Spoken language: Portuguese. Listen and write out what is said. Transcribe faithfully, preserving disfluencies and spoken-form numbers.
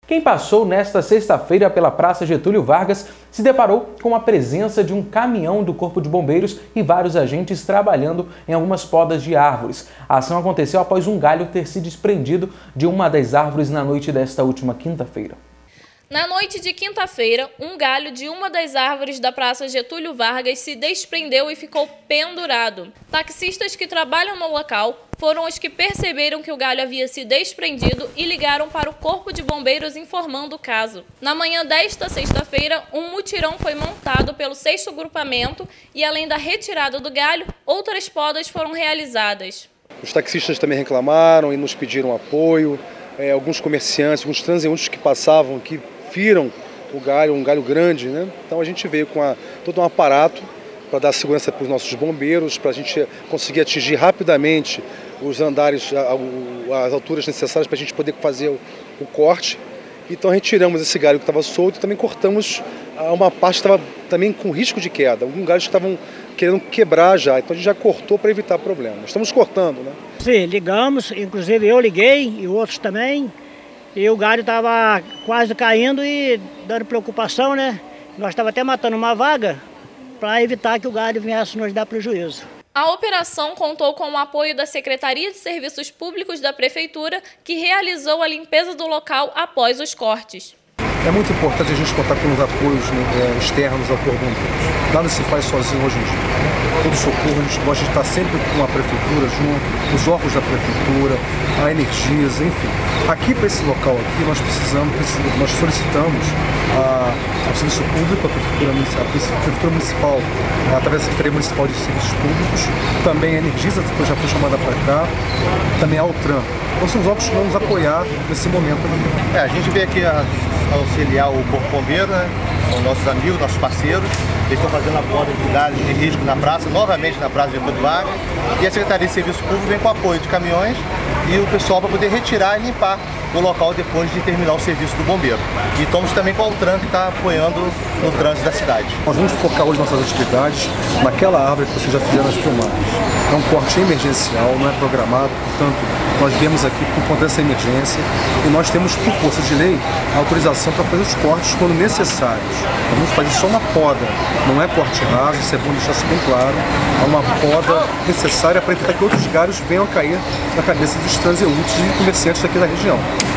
Quem passou nesta sexta-feira pela Praça Getúlio Vargas se deparou com a presença de um caminhão do Corpo de Bombeiros e vários agentes trabalhando em algumas podas de árvores. A ação aconteceu após um galho ter se desprendido de uma das árvores na noite desta última quinta-feira. Na noite de quinta-feira, um galho de uma das árvores da Praça Getúlio Vargas se desprendeu e ficou pendurado. Taxistas que trabalham no local foram os que perceberam que o galho havia se desprendido e ligaram para o Corpo de Bombeiros informando o caso. Na manhã desta sexta-feira, um mutirão foi montado pelo sexto Grupamento e, além da retirada do galho, outras podas foram realizadas. Os taxistas também reclamaram e nos pediram apoio. É, alguns comerciantes, alguns transeuntes que passavam aqui viram o galho, um galho grande, né? Então a gente veio com a, todo um aparato para dar segurança para os nossos bombeiros, para a gente conseguir atingir rapidamente os andares, as alturas necessárias para a gente poder fazer o, o corte. Então retiramos esse galho que estava solto e também cortamos uma parte que estava também com risco de queda, alguns galhos que estavam querendo quebrar já, então a gente já cortou para evitar problemas. Estamos cortando, né? Sim, ligamos, inclusive eu liguei e outros também, e o galho estava quase caindo e dando preocupação, né? Nós estávamos até matando uma vaga para evitar que o galho viesse nos dar prejuízo. A operação contou com o apoio da Secretaria de Serviços Públicos da Prefeitura, que realizou a limpeza do local após os cortes. É muito importante a gente contar com os apoios, né, externos ao Corpo de Bombeiros. Nada se faz sozinho hoje em dia. Todo socorro, a gente gosta de estar sempre com a Prefeitura junto, os órgãos da Prefeitura, a Energisa, enfim. Aqui para esse local aqui, nós precisamos, nós solicitamos a, ao Serviço Público, a Prefeitura, a Prefeitura Municipal, através da Secretaria Municipal de Serviços Públicos, também a Energisa, que já foi chamada para cá, também a Altran. Então são os órgãos que vão nos apoiar nesse momento aqui. É, a gente veio aqui a auxiliar o Corpo Bombeiro, né? São nossos amigos, nossos parceiros. Eles estão fazendo a poda de galhos de risco na praça, novamente na Praça Getúlio Vargas. E a Secretaria de Serviço Público vem com apoio de caminhões e o pessoal para poder retirar e limpar o local depois de terminar o serviço do bombeiro. E estamos também com a Altran, que está apoiando no trânsito da cidade. Nós vamos focar hoje nossas atividades naquela árvore que vocês já fizeram as filmagens. É um corte emergencial, não é programado, portanto, nós viemos aqui por conta dessa emergência e nós temos, por força de lei, a autorização para fazer os cortes quando necessários. Nós vamos fazer só uma poda, não é corte raso, isso é bom deixar isso bem claro. É uma poda necessária para evitar que outros galhos venham a cair na cabeça dos transeuntes e comerciantes daqui da região.